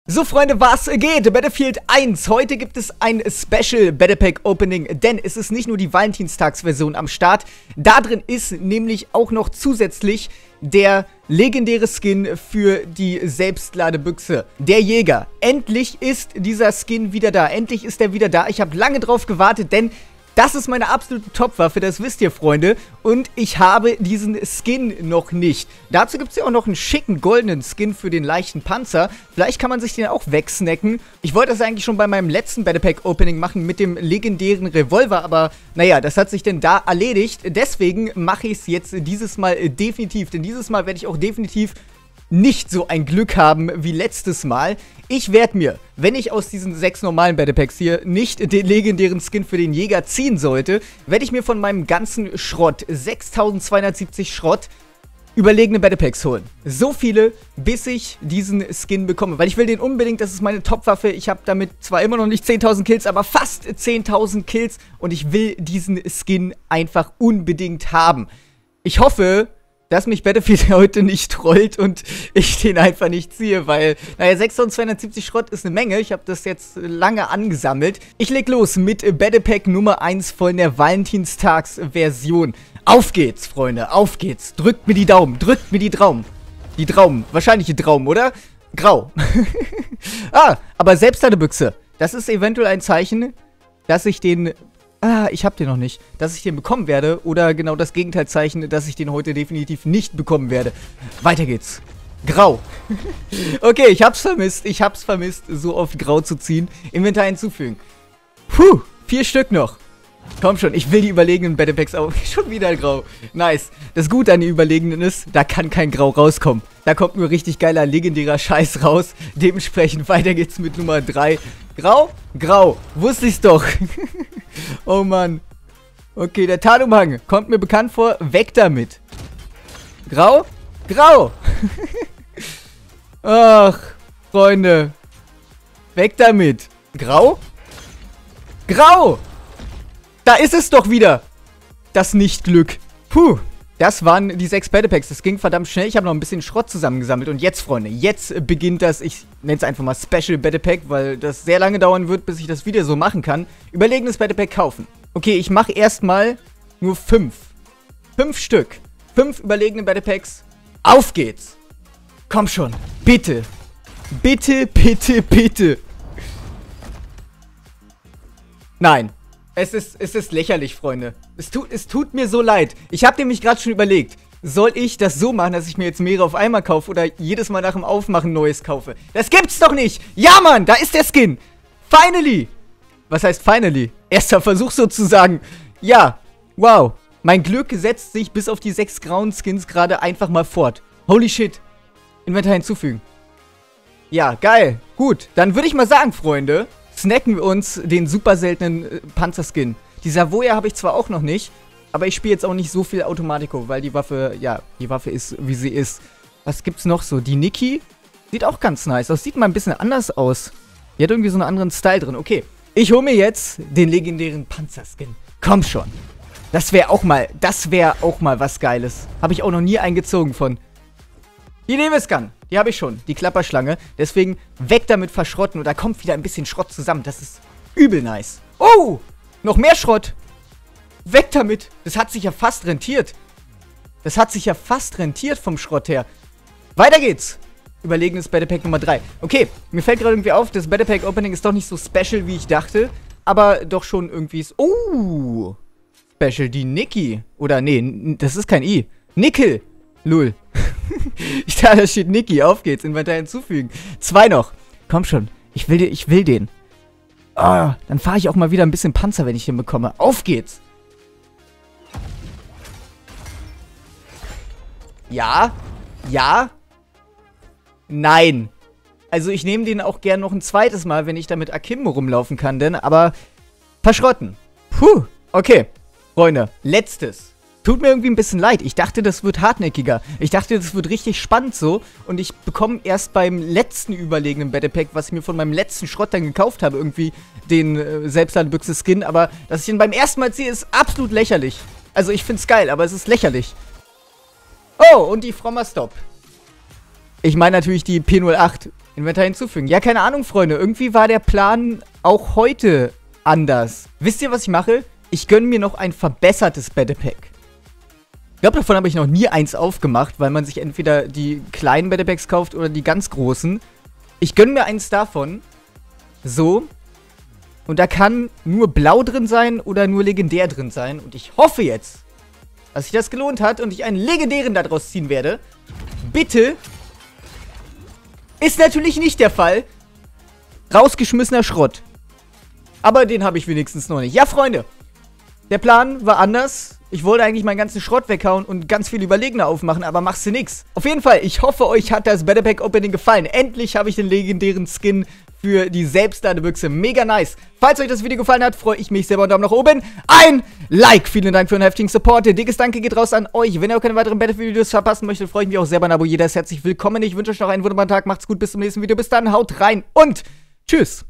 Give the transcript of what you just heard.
So Freunde, was geht? Battlefield 1. Heute gibt es ein Special Battle Pack Opening, denn es ist nicht nur die Valentinstagsversion am Start. Da drin ist nämlich auch noch zusätzlich der legendäre Skin für die Selbstladebüchse, der Jäger. Endlich ist dieser Skin wieder da, endlich ist er wieder da. Ich habe lange drauf gewartet, denn das ist meine absolute Topwaffe, das wisst ihr, Freunde. Und ich habe diesen Skin noch nicht. Dazu gibt es ja auch noch einen schicken goldenen Skin für den leichten Panzer. Vielleicht kann man sich den auch wegsnacken. Ich wollte das eigentlich schon bei meinem letzten Battle Pack Opening machen mit dem legendären Revolver. Aber naja, das hat sich denn da erledigt. Deswegen mache ich es jetzt dieses Mal definitiv. Denn dieses Mal werde ich auch definitiv nicht so ein Glück haben wie letztes Mal. Ich werde mir, wenn ich aus diesen 6 normalen Battle Packs hier nicht den legendären Skin für den Jäger ziehen sollte, werde ich mir von meinem ganzen Schrott, 6270 Schrott, überlegene Battle Packs holen. So viele, bis ich diesen Skin bekomme. Weil ich will den unbedingt, das ist meine Topwaffe. Ich habe damit zwar immer noch nicht 10.000 Kills, aber fast 10.000 Kills. Und ich will diesen Skin einfach unbedingt haben. Ich hoffe, dass mich Battlefield heute nicht trollt und ich den einfach nicht ziehe, weil, naja, 6270 Schrott ist eine Menge. Ich habe das jetzt lange angesammelt. Ich leg los mit Battle Pack Nummer 1 von der Valentinstagsversion. Auf geht's, Freunde, auf geht's. Drückt mir die Daumen, drückt mir die Daumen. Die Daumen, wahrscheinlich die Daumen, oder? Grau. Aber Selbstladebüchse. Das ist eventuell ein Zeichen, dass ich den... ich hab den noch nicht. Dass ich den bekommen werde. Oder genau das Gegenteilzeichen, dass ich den heute definitiv nicht bekommen werde. Weiter geht's. Grau. Okay, ich hab's vermisst. Ich hab's vermisst, so oft Grau zu ziehen. Inventar hinzufügen. Puh, 4 Stück noch. Komm schon, ich will die überlegenen Battle Packs auch. Schon wieder Grau. Nice. Das Gute an den überlegenen ist, da kann kein Grau rauskommen. Da kommt nur richtig geiler, legendärer Scheiß raus. Dementsprechend weiter geht's mit Nummer 3. Grau? Grau. Wusste ich's doch. Oh Mann. Okay, der Tarnumhang kommt mir bekannt vor. Weg damit. Grau? Grau. Ach, Freunde. Weg damit. Grau? Grau. Da ist es doch wieder. Das Nicht-Glück. Puh. Das waren die 6 Battle Packs. Das ging verdammt schnell. Ich habe noch ein bisschen Schrott zusammengesammelt. Und jetzt, Freunde, jetzt beginnt das, ich nenne es einfach mal Special Battle Pack, weil das sehr lange dauern wird, bis ich das Video so machen kann. Überlegenes Battle Pack kaufen. Okay, ich mache erstmal nur 5. 5 Stück. 5 überlegene Battle Packs. Auf geht's. Komm schon. Bitte. Bitte, bitte, bitte. Nein. Es ist lächerlich, Freunde. Es tut mir so leid. Ich habe nämlich gerade schon überlegt, soll ich das so machen, dass ich mir jetzt mehrere auf einmal kaufe oder jedes Mal nach dem Aufmachen Neues kaufe? Das gibt's doch nicht! Ja, Mann, da ist der Skin! Finally! Was heißt finally? Erster Versuch sozusagen. Ja, wow. Mein Glück setzt sich bis auf die 6 grauen Skins gerade einfach mal fort. Holy shit. Inventar hinzufügen. Ja, geil. Gut, dann würde ich mal sagen, Freunde, snacken wir uns den super seltenen Panzerskin. Die Savoia habe ich zwar auch noch nicht, aber ich spiele jetzt auch nicht so viel Automatico, weil die Waffe, ja, die Waffe ist, wie sie ist. Was gibt's noch so? Die Niki sieht auch ganz nice aus. Sieht mal ein bisschen anders aus. Die hat irgendwie so einen anderen Style drin. Okay, ich hole mir jetzt den legendären Panzerskin. Komm schon. Das wäre auch mal was Geiles. Habe ich auch noch nie eingezogen von. Die Nebelscan, die habe ich schon, die Klapperschlange. Deswegen weg damit verschrotten und da kommt wieder ein bisschen Schrott zusammen. Das ist übel nice. Oh, noch mehr Schrott. Weg damit. Das hat sich ja fast rentiert. Das hat sich ja fast rentiert vom Schrott her. Weiter geht's. Überlegenes Battle Pack Nummer 3. Okay, mir fällt gerade irgendwie auf, das Battle Pack Opening ist doch nicht so special, wie ich dachte. Aber doch schon irgendwie ist... Oh, special, die Niki. Oder nee, das ist kein I. Nickel. Lul. Ich dachte, da steht Niki. Auf geht's. Inventar hinzufügen. 2 noch. Komm schon. Ich will den. Oh, dann fahre ich auch mal wieder ein bisschen Panzer, wenn ich den bekomme. Auf geht's. Ja. Ja. Nein. Also ich nehme den auch gern noch ein zweites Mal, wenn ich da mit Akimbo rumlaufen kann, denn, aber verschrotten. Puh. Okay. Freunde, letztes. Tut mir irgendwie ein bisschen leid. Ich dachte, das wird hartnäckiger. Ich dachte, das wird richtig spannend so. Und ich bekomme erst beim letzten überlegenen Battle Pack, was ich mir von meinem letzten Schrott dann gekauft habe, irgendwie den Selbstladebüchse-Skin. Aber dass ich ihn beim ersten Mal ziehe, ist absolut lächerlich. Also ich find's geil, aber es ist lächerlich. Oh, und die Frommer Stop. Ich meine natürlich die P08. Inventar hinzufügen. Ja, keine Ahnung, Freunde. Irgendwie war der Plan auch heute anders. Wisst ihr, was ich mache? Ich gönne mir noch ein verbessertes Battle Pack. Ich glaube, davon habe ich noch nie eins aufgemacht, weil man sich entweder die kleinen Battle Packs kauft oder die ganz großen. Ich gönne mir eins davon. So. Und da kann nur blau drin sein oder nur legendär drin sein. Und ich hoffe jetzt, dass sich das gelohnt hat und ich einen legendären daraus ziehen werde. Bitte. Ist natürlich nicht der Fall. Rausgeschmissener Schrott. Aber den habe ich wenigstens noch nicht. Ja, Freunde. Der Plan war anders. Ich wollte eigentlich meinen ganzen Schrott weghauen und ganz viel überlegener aufmachen, aber machst du nix. Auf jeden Fall, ich hoffe, euch hat das Battle Pack Opening gefallen. Endlich habe ich den legendären Skin für die Selbstladebüchse. Mega nice. Falls euch das Video gefallen hat, freue ich mich sehr über einen Daumen nach oben. Ein Like. Vielen Dank für den heftigen Support. Dickes Danke geht raus an euch. Wenn ihr auch keine weiteren Battlefield-Videos verpassen möchtet, freue ich mich auch sehr über ein Abo. Jeder ist herzlich willkommen. Ich wünsche euch noch einen wunderbaren Tag. Macht's gut. Bis zum nächsten Video. Bis dann. Haut rein und tschüss.